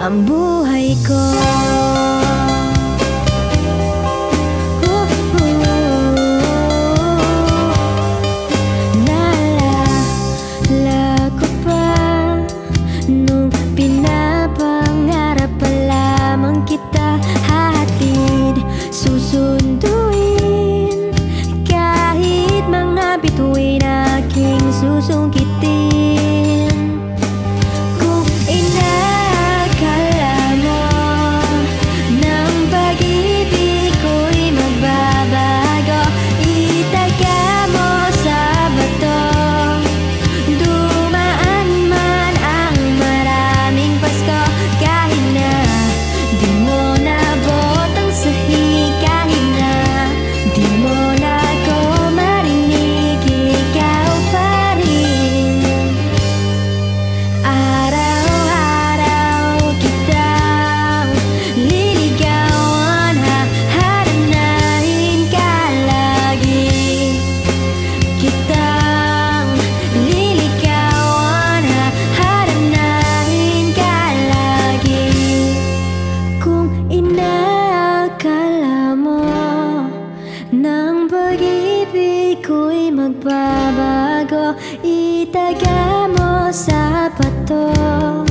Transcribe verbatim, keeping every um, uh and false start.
ang buhay ko. Naalala ko pa nung pinapangarap pa lamang kita, hahatid, susunduin, kahit mga bituin aking susungkitin. Kung inakala mo ng pag-ibig ko'y magbabago, itaga mo sa bato. Dumaan man ang maraming Pasko, kahit na di mo nabot ang sahig, kahit na di mo na ako marinig, ikaw pa rin. Araw-araw kitang liligawan, haharanahin ka lagi. Kitang liligawan, haharanahin ka lagi. Kung inaakala mo ng pag-ibig ko'y magbabago, itaga mo sa bato.